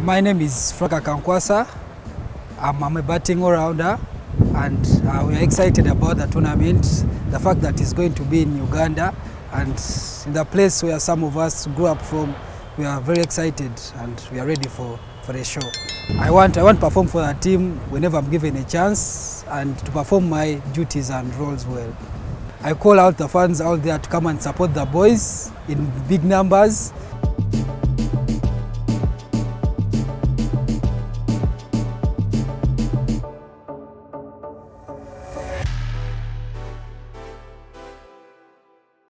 My name is Frank Akankwasa. I'm a batting all-rounder, and we are excited about the tournament. The fact that it's going to be in Uganda and in the place where some of us grew up from. We are very excited and we are ready for the show. I want to perform for the team whenever I'm given a chance and to perform my duties and roles well. I call out the fans out there to come and support the boys in big numbers.